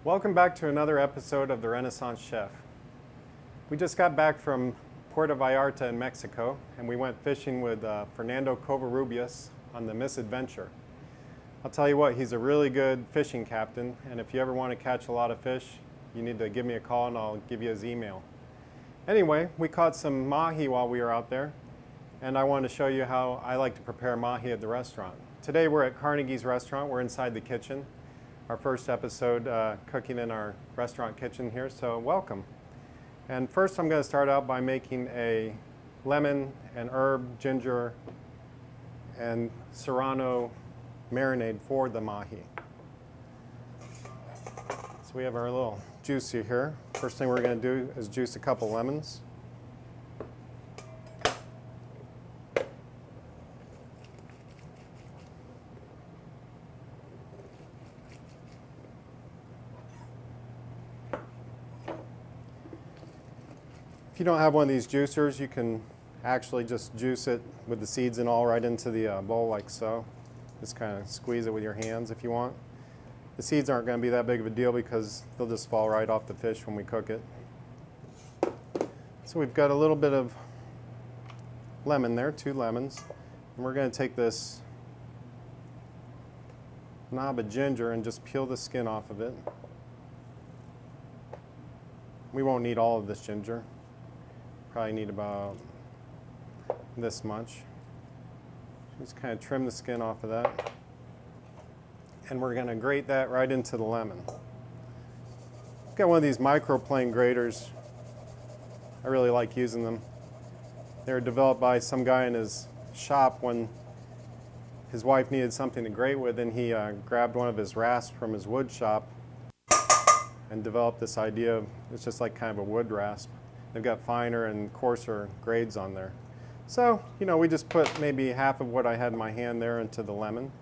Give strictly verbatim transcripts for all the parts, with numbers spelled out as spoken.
Welcome back to another episode of The Renaissance Chef. We just got back from Puerto Vallarta in Mexico, and we went fishing with uh, Fernando Covarrubias on the Misadventure. I'll tell you what, he's a really good fishing captain, and if you ever want to catch a lot of fish, you need to give me a call and I'll give you his email. Anyway, we caught some mahi while we were out there, and I wanted to show you how I like to prepare mahi at the restaurant. Today we're at Carnegie's restaurant. We're inside the kitchen. Our first episode uh, cooking in our restaurant kitchen here, so welcome. And first I'm going to start out by making a lemon and herb, ginger, and serrano marinade for the mahi. So we have our little juicer here. First thing we're going to do is juice a couple lemons. If you don't have one of these juicers, you can actually just juice it with the seeds and all right into the uh, bowl like so. Just kind of squeeze it with your hands if you want. The seeds aren't going to be that big of a deal because they'll just fall right off the fish when we cook it. So we've got a little bit of lemon there, two lemons. And we're going to take this knob of ginger and just peel the skin off of it. We won't need all of this ginger. Probably need about this much. Just kind of trim the skin off of that. And we're going to grate that right into the lemon. I've got one of these microplane graters. I really like using them. They were developed by some guy in his shop when his wife needed something to grate with, and he uh, grabbed one of his rasps from his wood shop and developed this idea of it's just like kind of a wood rasp. They've got finer and coarser grades on there. So, you know, we just put maybe half of what I had in my hand there into the lemon.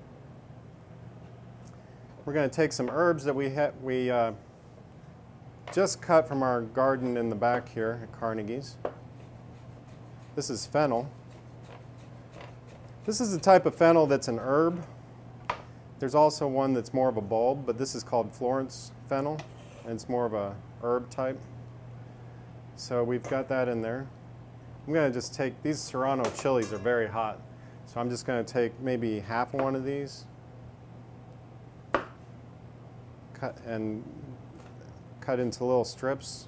We're going to take some herbs that we, ha we uh, just cut from our garden in the back here at Carnegie's. This is fennel. This is the type of fennel that's an herb. There's also one that's more of a bulb, but this is called Florence fennel, and it's more of a herb type. So we've got that in there. I'm going to just take, these serrano chilies are very hot, so I'm just going to take maybe half of one of these cut and cut into little strips.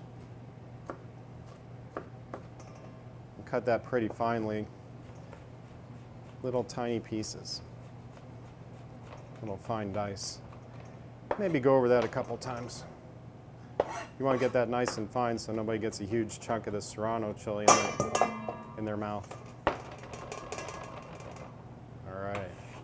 And cut that pretty finely, little tiny pieces, little fine dice. Maybe go over that a couple times. You want to get that nice and fine so nobody gets a huge chunk of the serrano chili in their, in their mouth. All right.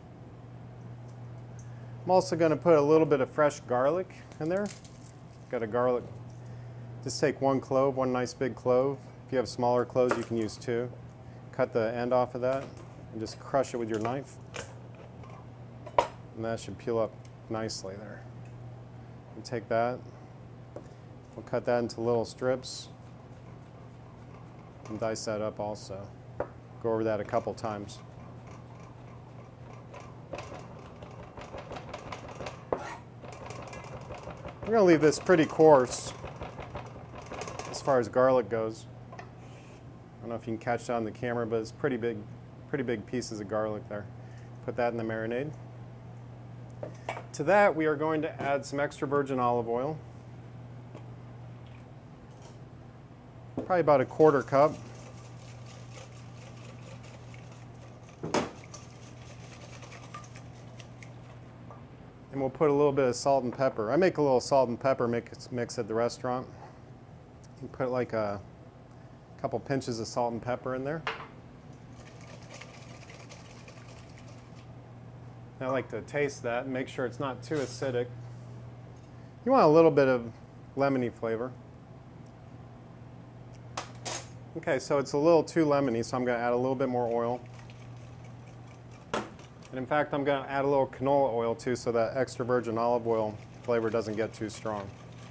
I'm also going to put a little bit of fresh garlic in there. Got a garlic. Just take one clove, one nice big clove. If you have smaller cloves, you can use two. Cut the end off of that and just crush it with your knife. And that should peel up nicely there. And take that. We'll cut that into little strips and dice that up also. Go over that a couple times. We're going to leave this pretty coarse as far as garlic goes. I don't know if you can catch that on the camera, but it's pretty big, pretty big pieces of garlic there. Put that in the marinade. To that, we are going to add some extra virgin olive oil. Probably about a quarter cup. And we'll put a little bit of salt and pepper. I make a little salt and pepper mix, mix at the restaurant. You put like a couple pinches of salt and pepper in there. I like to taste that and make sure it's not too acidic. You want a little bit of lemony flavor. Okay, so it's a little too lemony, so I'm going to add a little bit more oil. And in fact, I'm going to add a little canola oil too, so that extra virgin olive oil flavor doesn't get too strong.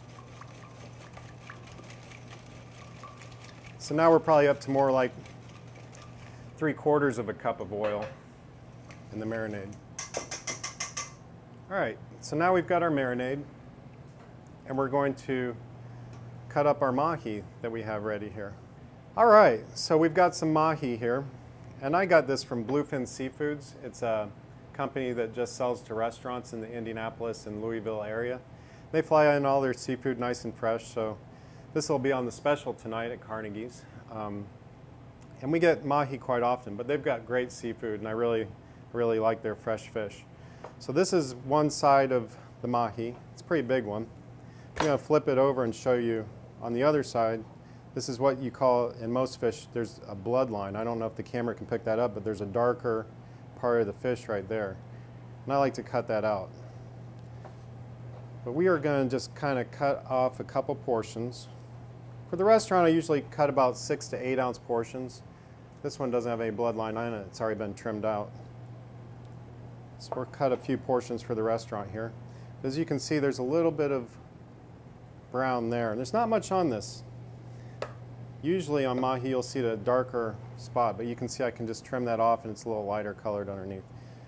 So now we're probably up to more like three quarters of a cup of oil in the marinade. All right, so now we've got our marinade. and we're going to cut up our mahi that we have ready here. All right, so we've got some mahi here, and I got this from Bluefin Seafoods. It's a company that just sells to restaurants in the Indianapolis and Louisville area. They fly in all their seafood nice and fresh, so this will be on the special tonight at Carnegie's. Um, and we get mahi quite often, but they've got great seafood, and I really, really like their fresh fish. So this is one side of the mahi. It's a pretty big one. I'm going to flip it over and show you on the other side. This is what you call, in most fish, there's a bloodline. I don't know if the camera can pick that up, but there's a darker part of the fish right there. And I like to cut that out. But we are going to just kind of cut off a couple portions. For the restaurant, I usually cut about six to eight ounce portions. This one doesn't have any bloodline on it. It's already been trimmed out. So we'll cut a few portions for the restaurant here. As you can see, there's a little bit of brown there. And there's not much on this. Usually on mahi, you'll see the darker spot, but you can see I can just trim that off and it's a little lighter colored underneath.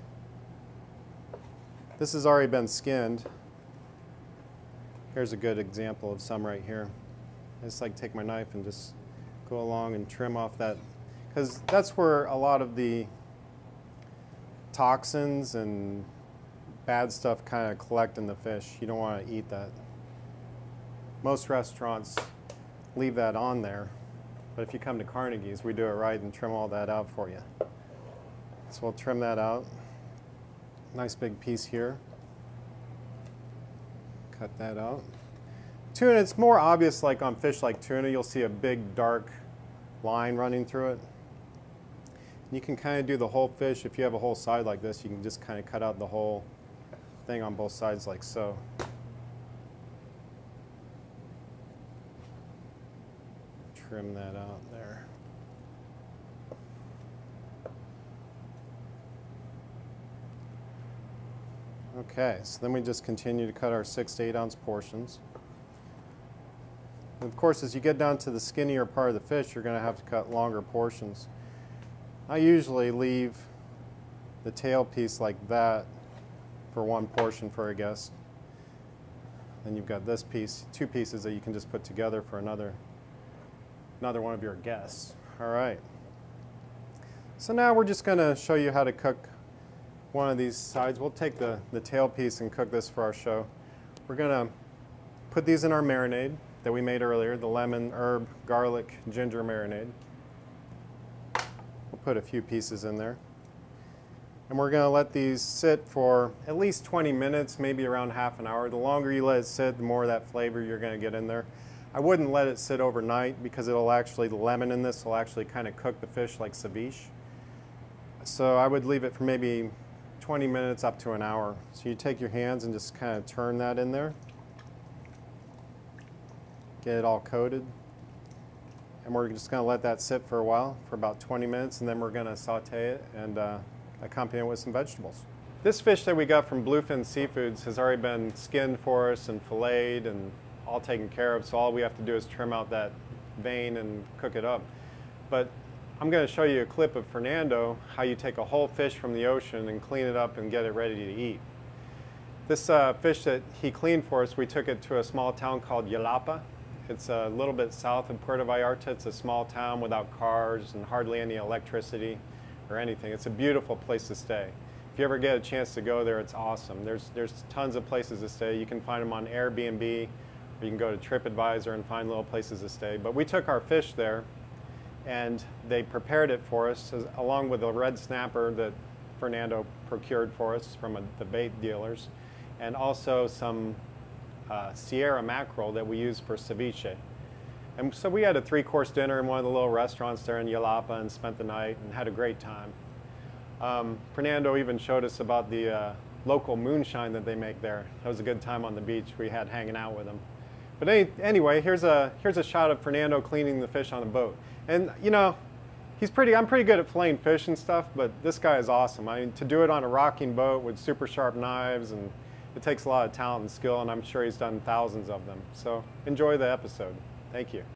This has already been skinned. Here's a good example of some right here. I just like take my knife and just go along and trim off that, because that's where a lot of the toxins and bad stuff kind of collect in the fish. You don't want to eat that. Most restaurants leave that on there, but if you come to Carnegie's, we do it right and trim all that out for you. So we'll trim that out. Nice big piece here. Cut that out. Tuna, it's more obvious, like on fish like tuna, you'll see a big dark line running through it. You can kind of do the whole fish. If you have a whole side like this, you can just kind of cut out the whole thing on both sides like so. Trim that out there. Okay, so then we just continue to cut our six to eight ounce portions. And of course, as you get down to the skinnier part of the fish, you're going to have to cut longer portions. I usually leave the tail piece like that for one portion for a guest. Then you've got this piece, two pieces that you can just put together for another another one of your guests. All right. So now we're just going to show you how to cook one of these sides. We'll take the, the tail piece and cook this for our show. We're going to put these in our marinade that we made earlier, the lemon, herb, garlic, ginger marinade. We'll put a few pieces in there. And we're going to let these sit for at least twenty minutes, maybe around half an hour. The longer you let it sit, the more of that flavor you're going to get in there. I wouldn't let it sit overnight because it'll actually, the lemon in this will actually kind of cook the fish like ceviche. So I would leave it for maybe twenty minutes up to an hour. So you take your hands and just kind of turn that in there. Get it all coated. And we're just going to let that sit for a while, for about twenty minutes, and then we're going to saute it and uh, accompany it with some vegetables. This fish that we got from Bluefin Seafoods has already been skinned for us and filleted and all taken care of, so all we have to do is trim out that vein and cook it up. But I'm going to show you a clip of Fernando, how you take a whole fish from the ocean and clean it up and get it ready to eat. This uh, fish that he cleaned for us, we took it to a small town called Jalapa. It's a little bit south of Puerto Vallarta. It's a small town without cars and hardly any electricity or anything. It's a beautiful place to stay. If you ever get a chance to go there, it's awesome. There's, there's tons of places to stay. You can find them on Airbnb, or you can go to TripAdvisor and find little places to stay. But we took our fish there, and they prepared it for us, as, along with a red snapper that Fernando procured for us from a, the bait dealers, and also some uh, Sierra mackerel that we use for ceviche. And so we had a three-course dinner in one of the little restaurants there in Jalapa and spent the night and had a great time. Um, Fernando even showed us about the uh, local moonshine that they make there. That was a good time on the beach we had hanging out with them. But any, anyway, here's a, here's a shot of Fernando cleaning the fish on a boat. And you know, he's pretty, I'm pretty good at filleting fish and stuff, but this guy is awesome. I mean, to do it on a rocking boat with super sharp knives, and it takes a lot of talent and skill, and I'm sure he's done thousands of them. So enjoy the episode. Thank you.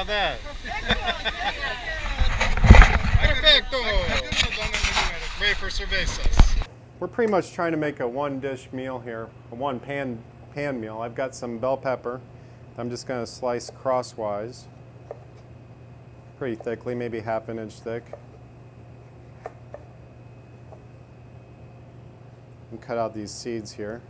that? Perfecto! Ready for cervezas. We're pretty much trying to make a one dish meal here, a one pan, pan meal. I've got some bell pepper. I'm just going to slice crosswise, pretty thickly, maybe half an inch thick. And cut out these seeds here.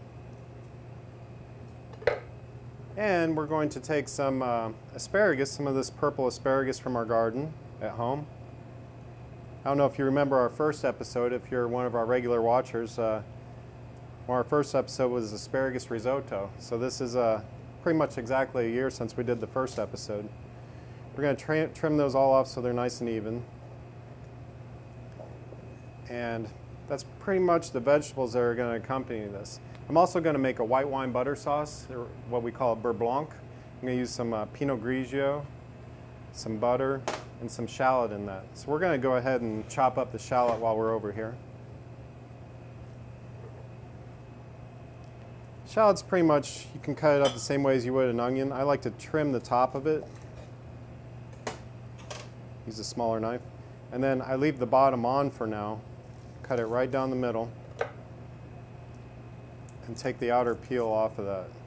And we're going to take some uh, asparagus, some of this purple asparagus from our garden at home. I don't know if you remember our first episode, if you're one of our regular watchers. Uh, our first episode was asparagus risotto. So this is uh, pretty much exactly a year since we did the first episode. We're going to trim those all off so they're nice and even. And that's pretty much the vegetables that are going to accompany this. I'm also going to make a white wine butter sauce, or what we call a beurre blanc. I'm going to use some uh, Pinot Grigio, some butter, and some shallot in that. So we're going to go ahead and chop up the shallot while we're over here. Shallot's pretty much, you can cut it up the same way as you would an onion. I like to trim the top of it. Use a smaller knife. And then I leave the bottom on for now. Cut it right down the middle. And take the outer peel off of that.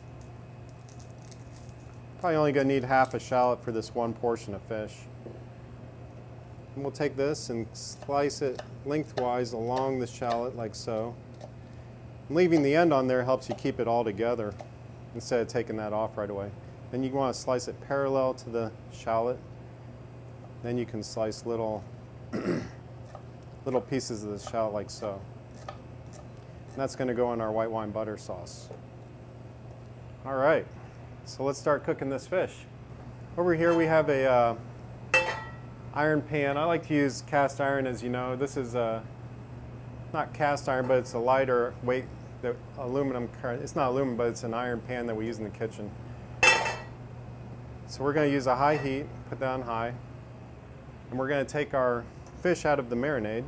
Probably only going to need half a shallot for this one portion of fish. And we'll take this and slice it lengthwise along the shallot like so. And leaving the end on there helps you keep it all together instead of taking that off right away. Then you want to slice it parallel to the shallot. Then you can slice little, little pieces of the shallot like so. And that's going to go in our white wine butter sauce. All right, so let's start cooking this fish. Over here we have a uh, iron pan. I like to use cast iron, as you know. This is a, not cast iron, but it's a lighter weight, the aluminum. It's not aluminum, but it's an iron pan that we use in the kitchen. So we're going to use a high heat, put that on high, and we're going to take our fish out of the marinade.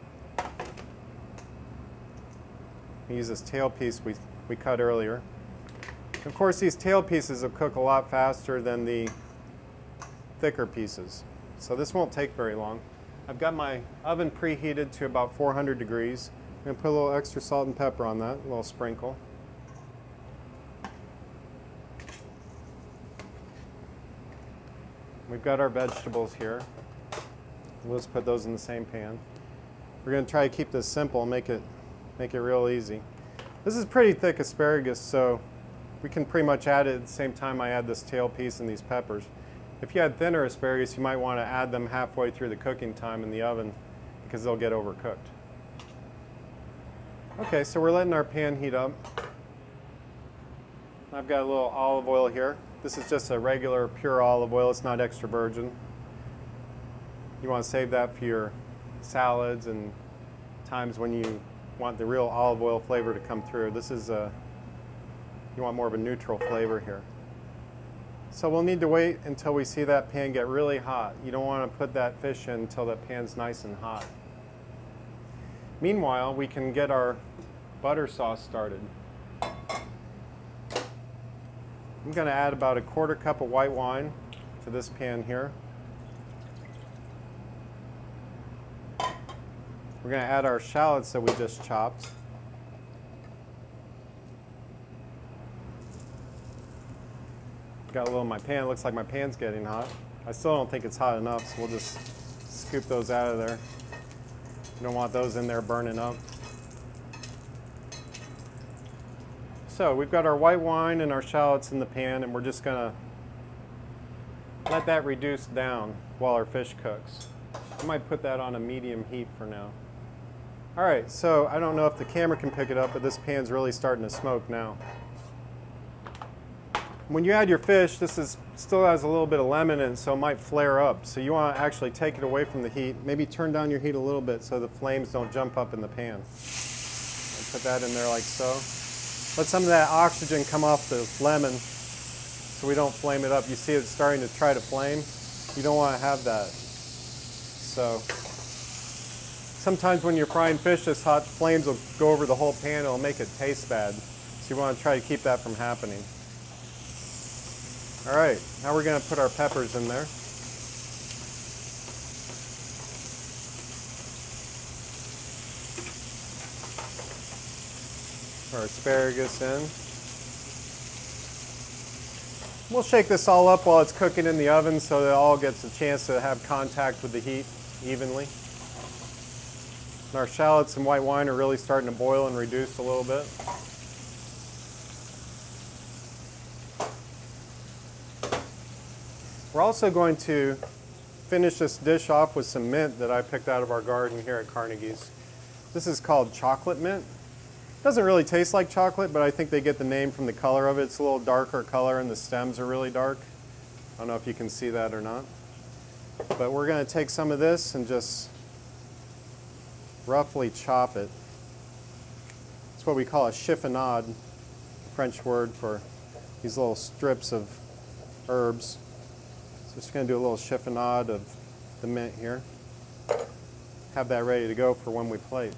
Use this tail piece we, we cut earlier. Of course, these tail pieces will cook a lot faster than the thicker pieces. So this won't take very long. I've got my oven preheated to about four hundred degrees. I'm going to put a little extra salt and pepper on that, a little sprinkle. We've got our vegetables here. We'll just put those in the same pan. We're going to try to keep this simple and make it Make it real easy. This is pretty thick asparagus, so we can pretty much add it at the same time I add this tail piece and these peppers. If you had thinner asparagus, you might want to add them halfway through the cooking time in the oven because they'll get overcooked. Okay, so we're letting our pan heat up. I've got a little olive oil here. This is just a regular pure olive oil. It's not extra virgin. You want to save that for your salads and times when you want the real olive oil flavor to come through. This is a, you want more of a neutral flavor here. So we'll need to wait until we see that pan get really hot. You don't want to put that fish in until that pan's nice and hot. Meanwhile, we can get our butter sauce started. I'm going to add about a quarter cup of white wine to this pan here. We're going to add our shallots that we just chopped. Got a little in my pan. It looks like my pan's getting hot. I still don't think it's hot enough, so we'll just scoop those out of there. You don't want those in there burning up. So we've got our white wine and our shallots in the pan, and we're just going to let that reduce down while our fish cooks. I might put that on a medium heat for now. All right, so I don't know if the camera can pick it up, but this pan's really starting to smoke now. When you add your fish, this is still has a little bit of lemon in it, so it might flare up. So you want to actually take it away from the heat. Maybe turn down your heat a little bit so the flames don't jump up in the pan. And put that in there like so. Let some of that oxygen come off the lemon so we don't flame it up. You see it's starting to try to flame. You don't want to have that. So sometimes when you're frying fish this hot, flames will go over the whole pan. It'll make it taste bad. So you want to try to keep that from happening. All right, now we're going to put our peppers in there. Our asparagus in. We'll shake this all up while it's cooking in the oven so that it all gets a chance to have contact with the heat evenly. And our shallots and white wine are really starting to boil and reduce a little bit. We're also going to finish this dish off with some mint that I picked out of our garden here at Carnegie's. This is called chocolate mint. It doesn't really taste like chocolate, but I think they get the name from the color of it. It's a little darker color and the stems are really dark. I don't know if you can see that or not. But we're going to take some of this and just roughly chop it. It's what we call a chiffonade, French word for these little strips of herbs. So just going to do a little chiffonade of the mint here. Have that ready to go for when we plate.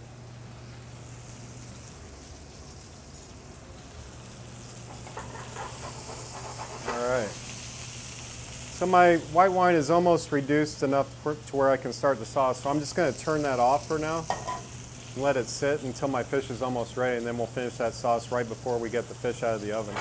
Alright, so my white wine is almost reduced enough for, to where I can start the sauce, so I'm just going to turn that off for now and let it sit until my fish is almost ready, and then we'll finish that sauce right before we get the fish out of the oven.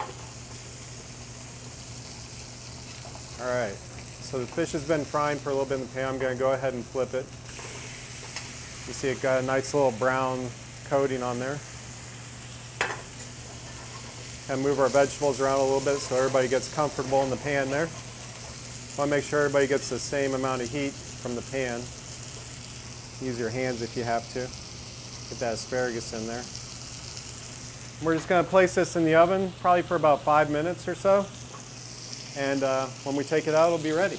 Alright, so the fish has been frying for a little bit in the pan. I'm going to go ahead and flip it. You see it got a nice little brown coating on there. And move our vegetables around a little bit so everybody gets comfortable in the pan there. Want to make sure everybody gets the same amount of heat from the pan. Use your hands if you have to. Get that asparagus in there. We're just going to place this in the oven probably for about five minutes or so. And uh, when we take it out, it'll be ready.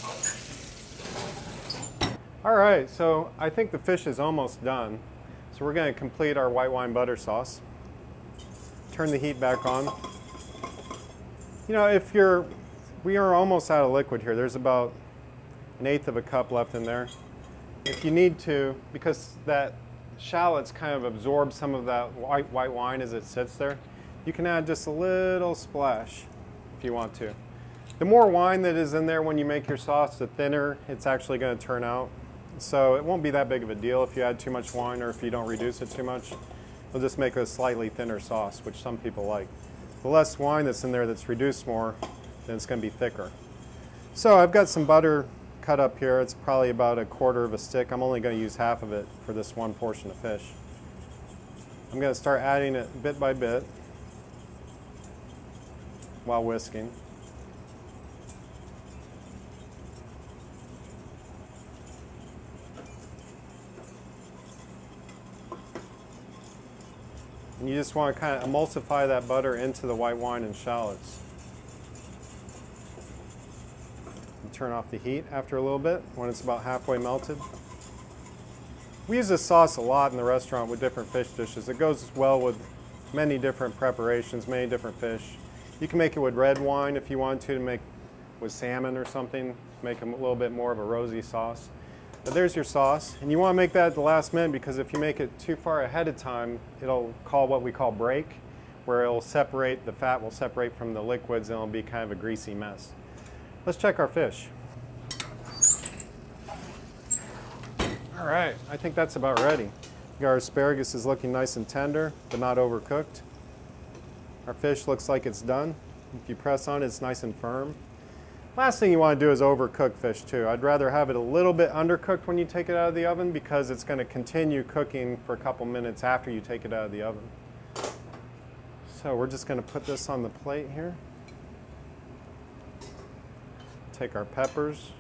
All right, so I think the fish is almost done. So we're going to complete our white wine butter sauce. Turn the heat back on. You know, if you're, we are almost out of liquid here. There's about an eighth of a cup left in there. If you need to, because that shallots kind of absorb some of that white, white wine as it sits there, you can add just a little splash if you want to. The more wine that is in there when you make your sauce, the thinner it's actually going to turn out. So it won't be that big of a deal if you add too much wine or if you don't reduce it too much. It'll just make a slightly thinner sauce, which some people like. The less wine that's in there that's reduced more, then it's going to be thicker. So I've got some butter cut up here. It's probably about a quarter of a stick. I'm only going to use half of it for this one portion of fish. I'm going to start adding it bit by bit while whisking. And you just want to kind of emulsify that butter into the white wine and shallots. And turn off the heat after a little bit when it's about halfway melted. We use this sauce a lot in the restaurant with different fish dishes. It goes well with many different preparations, many different fish. You can make it with red wine if you want to, to make with salmon or something, make a little bit more of a rosy sauce. But there's your sauce, and you want to make that at the last minute because if you make it too far ahead of time, it'll call what we call break, where it'll separate, the fat will separate from the liquids and it'll be kind of a greasy mess. Let's check our fish. All right, I think that's about ready. Our asparagus is looking nice and tender, but not overcooked. Our fish looks like it's done. If you press on it, it's nice and firm. Last thing you want to do is overcook fish too. I'd rather have it a little bit undercooked when you take it out of the oven because it's going to continue cooking for a couple minutes after you take it out of the oven. So we're just going to put this on the plate here. Take our peppers,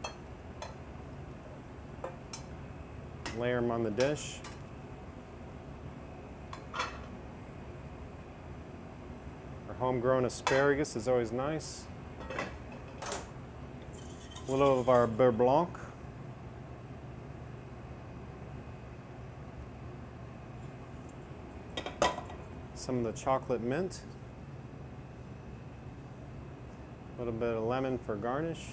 layer them on the dish. Our homegrown asparagus is always nice. A little of our beurre blanc. Some of the chocolate mint. A little bit of lemon for garnish.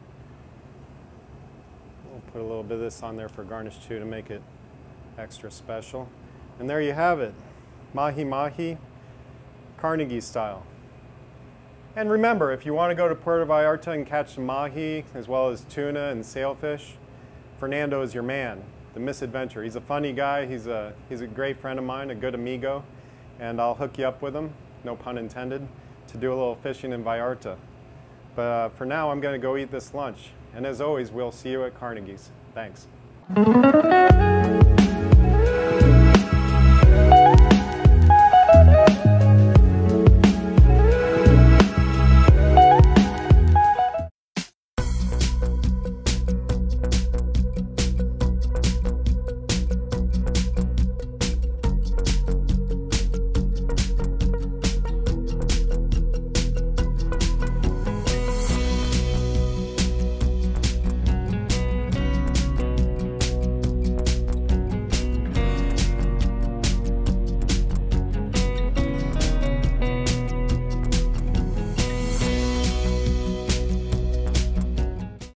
We'll put a little bit of this on there for garnish too to make it extra special. And there you have it. Mahi mahi, Carnegie style. And remember, if you want to go to Puerto Vallarta and catch some mahi, as well as tuna and sailfish, Fernando is your man, the misadventure. He's a funny guy, he's a, he's a great friend of mine, a good amigo, and I'll hook you up with him, no pun intended, to do a little fishing in Vallarta. But uh, for now, I'm going to go eat this lunch. And as always, we'll see you at Carnegie's. Thanks.